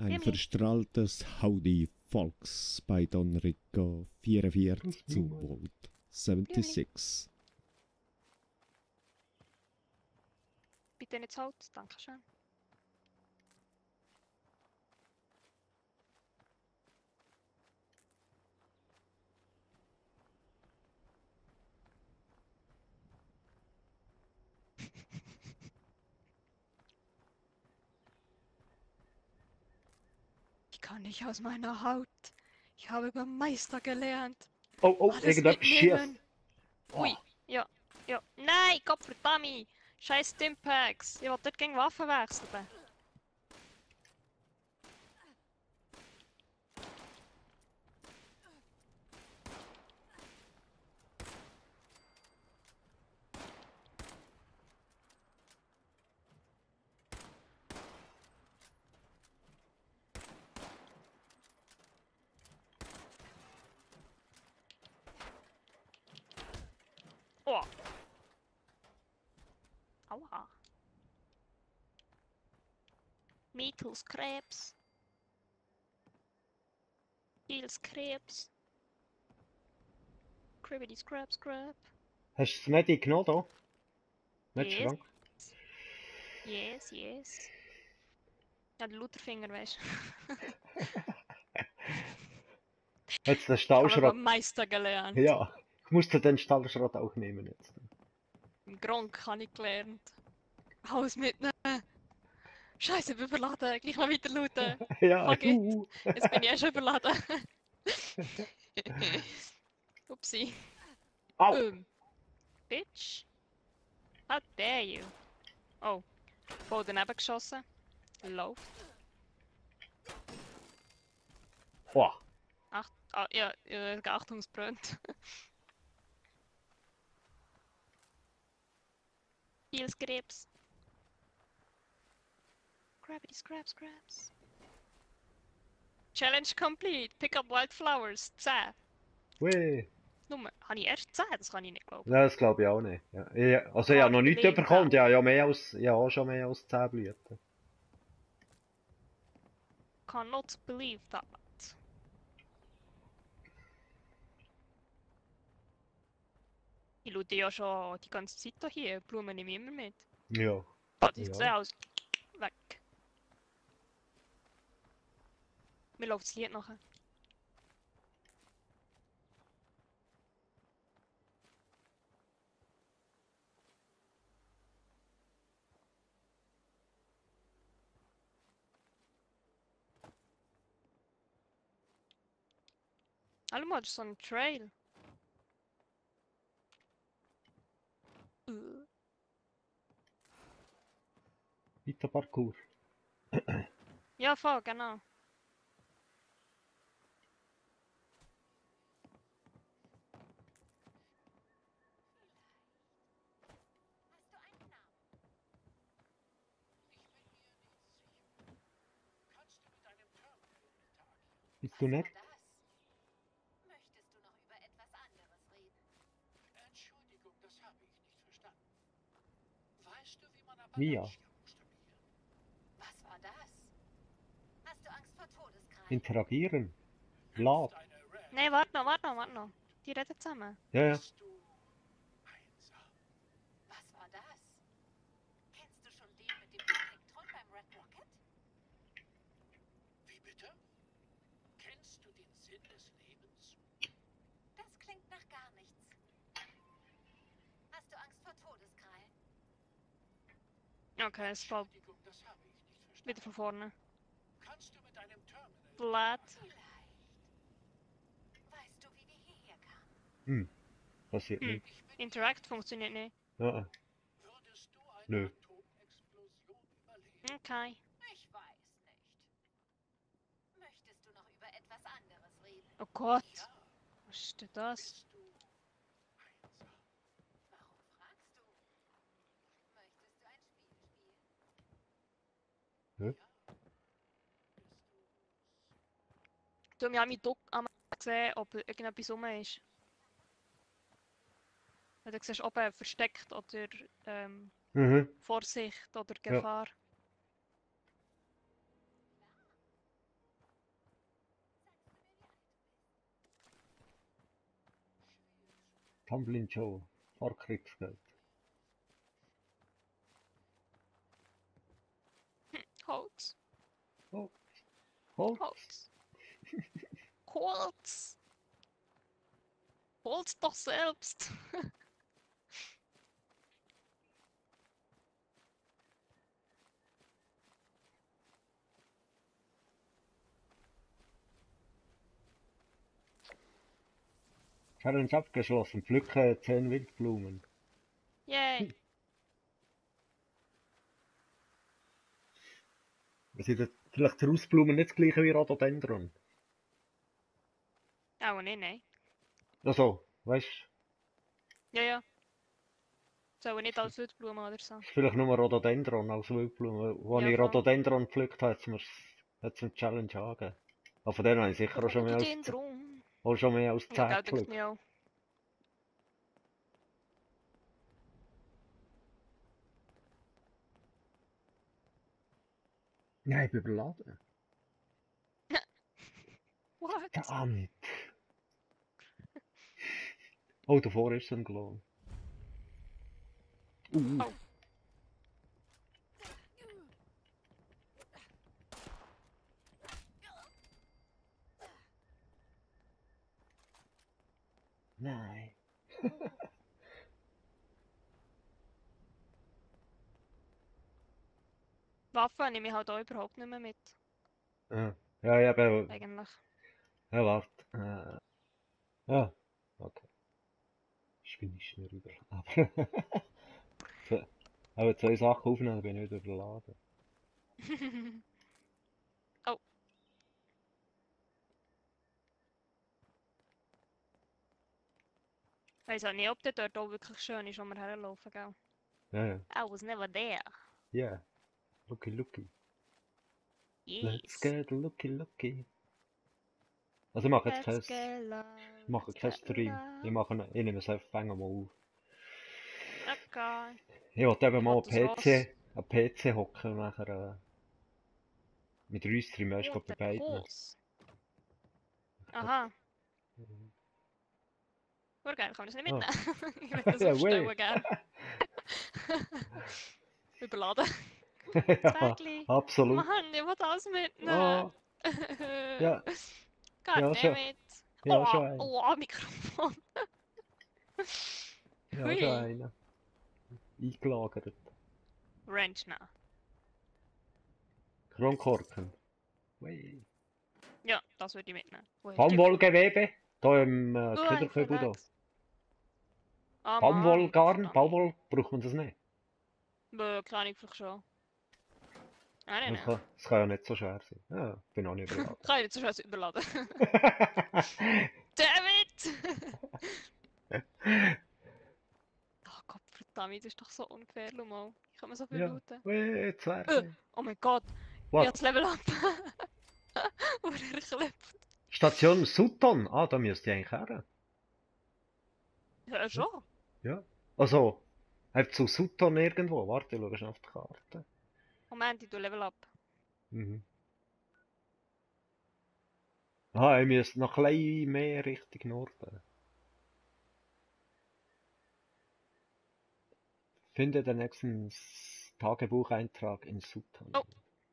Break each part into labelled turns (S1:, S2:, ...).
S1: Ein verstrahltes Howdy Volks bei Don Rico 44 zu Volt 76.
S2: Bitte nicht zu Holz, dankeschön. Ich kann nicht aus meiner Haut. Ich habe beim Meister gelernt.
S3: Oh, oh,
S2: Alles
S3: irgendetwas schießt.
S2: mitnehmen. Ui, ja, ja. Nein, Kopfverdammt! Scheiß Stimpaks! Ich wollte dort gegen Waffen wechseln. Oh! Aua! Meatles Krebs. Eels Krebs. Cribbity Scrap Scrap.
S3: Hast du das Medi genommen da?
S2: Yes.
S3: Schrank.
S2: Yes, yes. Ja, der Lutherfinger, weißt du.
S3: Jetzt den
S2: Ich habe
S3: Stahlschrott.
S2: beim Meister gelernt.
S3: Ja, ich musste den Stahlschrott auch nehmen jetzt.
S2: Im Gronk habe ich gelernt. Alles mitnehmen. Scheiße, ich bin überladen. Gleich mal weiter looten.
S3: Ja,
S2: Okay. Jetzt bin ich erst überladen. Upsi.
S3: Au!
S2: Bitch. How dare you? Oh. Voll daneben geschossen. Läuft.
S3: Boah.
S2: Ja, Achtung, es brennt. Heels Krebs. Gravity Scraps Scraps. Challenge complete. Pick up wildflowers. 10.
S3: Weh.
S2: Nummer. Habe ich erst 10? Das kann ich nicht glauben.
S3: Ja, das glaube ich auch nicht. Ja. Also ich habe noch nichts bekommen. Ich habe auch schon mehr als 10 Blüten.
S2: Cannot believe that. Ich loote ja schon die ganze Zeit hier. Blumen nehme ich immer mit.
S3: Ja.
S2: Das sieht so aus. Weg. Mir läuft das Lied nachher. Hallo mal, das ist so ein Trail.
S3: Weiter Parkour.
S2: Ja, voll, genau.
S3: Bist du nett?
S4: Möchtest du noch über etwas anderes reden?
S5: Entschuldigung, das habe ich nicht verstanden. Weißt du, wie man
S3: Mia.
S5: Appalachia buchstabiert?
S4: Was war das? Hast du Angst vor Todeskrallen?
S3: Interagieren. Lad.
S2: Nee, warte noch. Die reden zusammen.
S3: Ja, ja.
S5: Bist du einsam?
S4: Was war das? Kennst du schon den mit dem Elektron beim Red Rocket?
S5: Wie bitte? Kennst du den Sinn des Lebens?
S4: Das klingt nach gar nichts. Hast du Angst vor Todeskrallen?
S2: Okay, es fällt
S5: Entschuldigung, das habe ich nicht verstanden.
S2: wieder von vorne.
S5: Kannst du mit deinem Terminal...
S2: Flat.
S4: Vielleicht. Weißt du, wie wir hierher kamen?
S3: Hm. Passiert nicht.
S2: Interact funktioniert nicht.
S3: Ja.
S5: Würdest du eine
S3: Nö.
S5: Atomexplosion überleben?
S2: Okay.
S4: Ich weiß nicht. Möchtest du noch über etwas anderes reden?
S2: Oh Gott.
S5: Ja.
S2: Was ist denn das?
S5: Bist du einsam?
S4: Warum fragst du? Möchtest du ein Spiel spielen?
S3: Hä?
S5: Ja. Bist du...
S2: Du, wir haben am gesehen, ob irgendetwas rum ist. Wenn du siehst, ob er versteckt oder
S3: Mhm.
S2: Vorsicht oder Gefahr.
S3: Tumblin Joe. Vorkriegsgeld.
S2: Holz.
S3: Oh. Holz.
S2: Holz. Holz. Holz doch selbst.
S3: Challenge abgeschlossen. Pflücke 10 Wildblumen.
S2: Yay.
S3: Sind vielleicht die Raussblumen nicht das gleiche wie Rhododendron?
S2: Auch nicht, nein.
S3: Also, weißt du,
S2: Ja, ja. Sollen nicht als Wildblumen oder so.
S3: vielleicht nur Rhododendron als Wildblume. Als
S2: Ja,
S3: ich
S2: voll.
S3: Rhododendron gepflückt habe, hat es eine Challenge angegeben. Aber von denen habe ich sicher
S2: Rhododendron.
S3: auch schon mehr als 10
S2: Ja, gell, denkt
S3: gepflückt.
S2: mir auch.
S3: Nein, ich bin überladen.
S2: What?
S3: Verdammt. Oh, davor ist ein Glow.
S2: Oh.
S3: Nein.
S2: Waffen nehme ich halt auch überhaupt nicht mehr mit.
S3: Ja, ja, eben.
S2: Eigentlich.
S3: Ja, warte. Ja, okay. Ich bin nicht mehr überladen. Aber 2 Sachen aufnehmen, dann bin ich wieder überladen.
S2: Oh. Ich weiss auch nicht, ob der dort auch wirklich schön ist, wo wir herlaufen, gell?
S3: Ja, ja.
S2: I was never there.
S3: Yeah. Looky, looky. Let's
S2: Yes.
S3: get looky, looky. Also ich mache jetzt
S2: Let's
S3: kein,
S2: get loud.
S3: ich mache keinen Stream. Ich nehme es einfach mal auf.
S2: Okay.
S3: Ich wollte eben mal
S2: Ich will das
S3: am PC hocken und nachher mit Restream erst bei
S2: Rote
S3: beiden.
S2: Hose. Aha. Voll geil, kann man das nicht
S3: Ah.
S2: mitnehmen? Ich würde das
S3: Ja,
S2: aufstellen,
S3: weh.
S2: gell? Überladen.
S3: Ja,
S2: Zwergli.
S3: absolut.
S2: Mann, ich will das mitnehmen.
S3: Ah, ja, ja, schon.
S2: Goddammit.
S3: Ja, schon einer.
S2: Oh, Mikrofon.
S3: Ja,
S2: Hui.
S3: schon einer. Eingelagert.
S2: Ranchner.
S3: Kronkorken. Wei.
S2: Ja, das würde ich mitnehmen. Woher
S3: Baumwollgewebe. Da im
S2: steht die?
S3: Köderkübel da.
S2: Ah, Mann,
S3: Baumwollgarn.
S2: verdammt.
S3: Baumwoll braucht man das nicht.
S2: Keine Ahnung, vielleicht schon. Nein,
S3: Das
S2: nein, nein.
S3: kann ja nicht so schwer sein. Ja, bin auch nicht überladen.
S2: Kann ich nicht so schnell überladen. Damn it! Oh Gott, verdammt, das ist doch so unfair, mal. Ich kann mir so viel
S3: Ja,
S2: looten.
S3: weh, Zwerge.
S2: Oh mein Gott, ich
S3: Was?
S2: hab das Level up. Wo er klebt.
S3: Station Sutton. Ah, da müsst ihr eigentlich her.
S2: Ja, schon.
S3: Ja. Also, habt zu Sutton irgendwo? Warte, ich schau schnell auf die Karte.
S2: Moment, ich tu Level up.
S3: Mhm. Ah, ihr müsst noch ein bisschen mehr Richtung Norden. Finde den nächsten Tagebucheintrag in Sutton.
S2: Oh.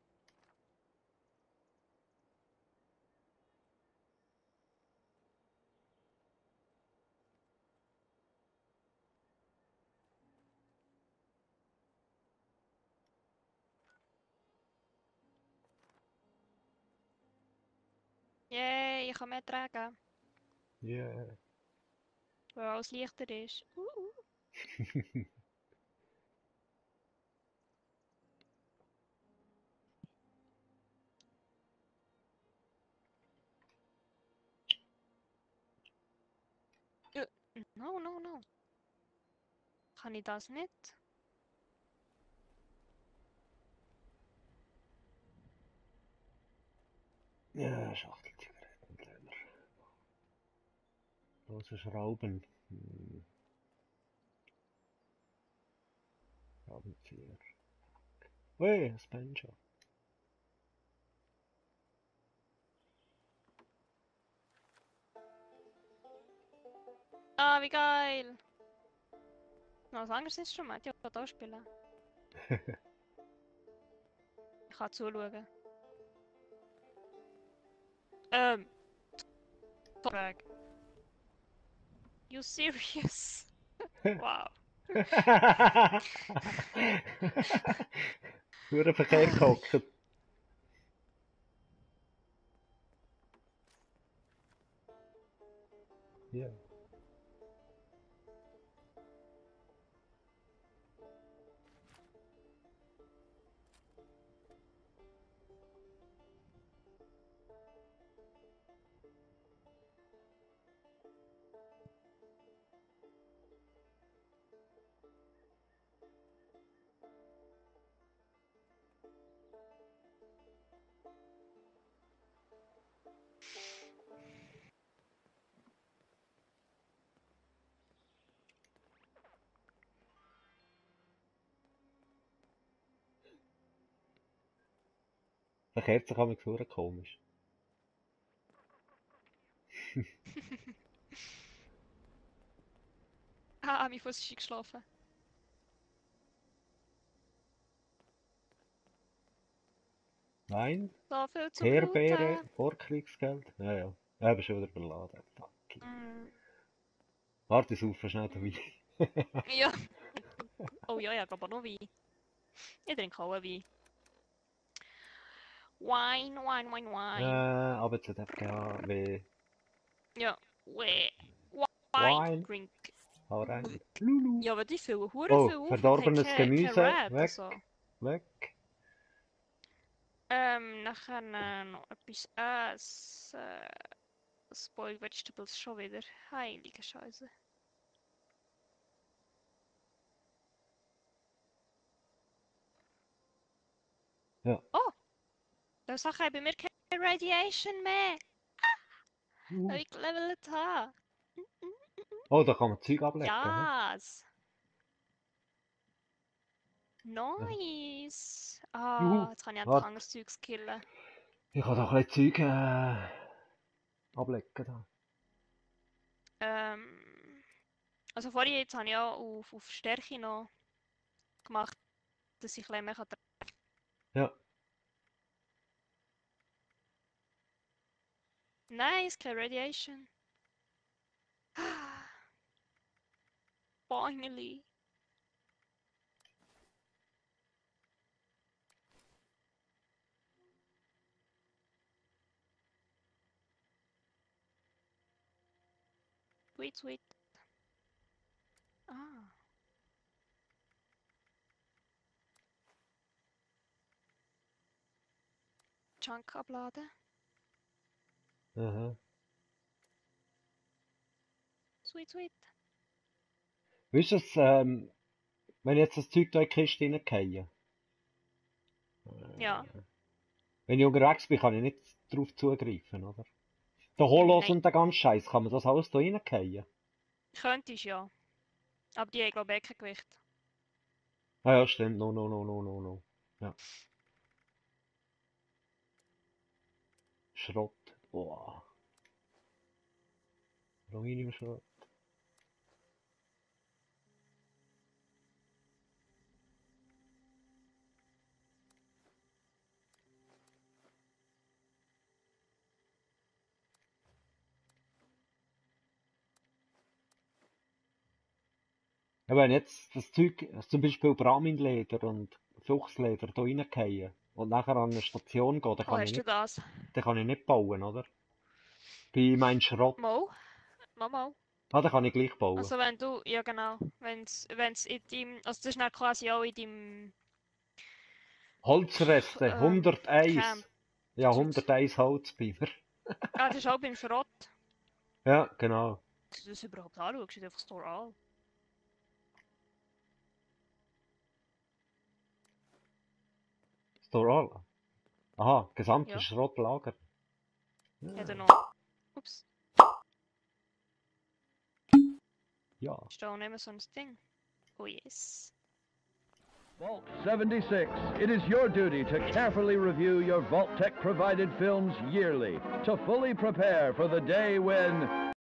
S2: Yay, ich kann mehr tragen.
S3: Yeah.
S2: Weil alles leichter ist. No, no, no. Kann ich das nicht?
S3: Ja, Schachtelzigaretten. Große Schrauben. Schraubenzieher. Ui, das Banjo.
S2: Ah, wie geil! Noch ein anderes Instrument, ja, ich kann auch spielen. Ich kann zuschauen. Frage. You serious? Wow.
S3: Nur Verkehr gehockt. Ja. Verkehrt sich manchmal verdammt komisch.
S2: Ah, mein Fuß ist eingeschlafen.
S3: Nein,
S2: So viel zum
S3: Herbeere,
S2: Bluten.
S3: Vorkriegsgeld. Ja, ja. Ja, bist schon wieder überladen. Fuck.
S2: Mm,
S3: Warte, ich saufe schnell den Wein.
S2: ja. Oh ja, ich habe aber noch Wein. Ich trinke auch einen Wein. Wine, wine, wine, wine.
S3: Aber zu FGH, W.
S2: Ja. Wine.
S3: Wine.
S2: Drink.
S3: Hau rein. Lulu.
S2: Ja, aber die füllen hure
S3: Oh,
S2: viel auf.
S3: verdorbenes
S2: und haben kein
S3: Gemüse.
S2: Rap,
S3: Weg.
S2: also.
S3: Weg.
S2: Nachher noch etwas essen. Spoiled Vegetables schon wieder. Heilige Scheiße.
S3: Ja.
S2: Oh! Da Sache haben bei mir keine Radiation mehr. Weil ich gelevelt habe.
S3: Oh, da kann man Zeug ablecken. hä?
S2: Yes! Nice!
S3: Juhu.
S2: Ah, jetzt kann ich endlich
S3: Warte.
S2: anderes Zeugs killen.
S3: Ich kann doch ein bisschen Zeug ablecken. Da.
S2: Also vorhin jetzt habe ich ja auf Stärke noch gemacht, dass ich ein bisschen mehr treffen kann.
S3: Ja.
S2: Nice, keine Radiation. Finally. Sweet, sweet. Ah. Junk abladen.
S3: Aha.
S2: Sweet, sweet.
S3: Weißt du, wenn ich jetzt das Zeug da in die Kiste reingehe?
S2: Ja.
S3: Wenn ich unterwegs bin, kann ich nicht drauf zugreifen, oder? Der Holos
S2: Nein.
S3: und der ganze Scheiß, kann man das alles da reingehen?
S2: Könntest ja. Aber die haben glaube ich kein Gewicht.
S3: Ah ja, stimmt. No. Ja. Schrott. Boah. Aluminiumschrott. Ja, wenn jetzt das Zeug, zum Beispiel Braminleder und Fuchsleder da reingehen und nachher an eine Station gehen,
S2: Wo hast du das?
S3: dann kann ich nicht bauen, oder? Bei meinem Schrott.
S2: Mo? Mal.
S3: Ah, dann kann ich gleich bauen.
S2: Also wenn du, ja genau, wenn's in deinem, also das ist dann quasi auch in deinem
S3: Holzreste, 101.
S2: Camp.
S3: Ja, 101 Holz bei mir.
S2: Ah, das ist auch beim Schrott.
S3: Ja, genau.
S2: Dass du das überhaupt anschaust, ist einfach Store All.
S3: Store all. Aha, gesamtes
S2: Ja.
S3: Schrottlager.
S2: Ja, dann noch. Ups,
S3: Ja.
S2: ist da auch nicht mehr so ein Ding. Oh yes.
S6: Vault 76, it is your duty to carefully review your Vault-Tec provided films yearly to fully prepare for the day when